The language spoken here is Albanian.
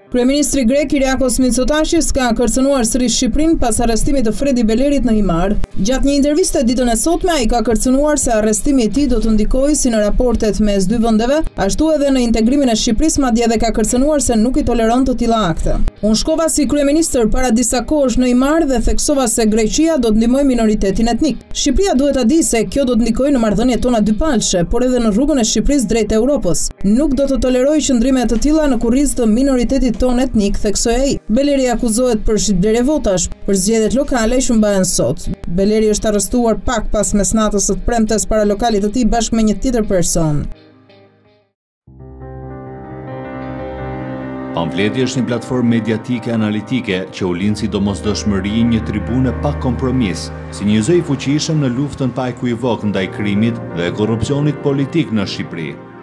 Kryeministri grek Kyriakos Mitsotakis ka kërcënuar sërish Shqipërinë pas arrestimit të Fredi Belerit në Himar. Gjatë një interviste ditën e sotme, ai ka kërcënuar se arrestimi i tij do të ndikojë si në raportet mes dy vendeve, ashtu edhe në integrimin e Shqipërisë, madje edhe ka kërcënuar se nuk i toleron të tilla akte. Unë shkova si kryeministër para disa kohësh në Himar dhe theksova se Greqia do të ndihmojë minoritetin etnik. Shqipëria duhet ta di se kjo do të ndikojë në marrëdhëniet tona dypalshe, por edhe në rrugën e Shqipërisë drejt Europës. Nuk do të toleroj qëndrime të tilla në kurrizë të minoritetit ton etnik, theksoi ai. Beleri akuzohet për shitblerje votash. Për zgjedhjet lokale që mbahen sot. Beleri është arrestuar pak pas mesnatës së premtes para lokalit të tij bashkë me një tjetër person. Pamfleti është një platformë mediatike analitike që u lind si domosdoshmëri një tribune pa kompromis, si një zë i fuqishëm në luftën pa ekuivok ndaj krimit dhe korrupsionit politik në Shqipëri.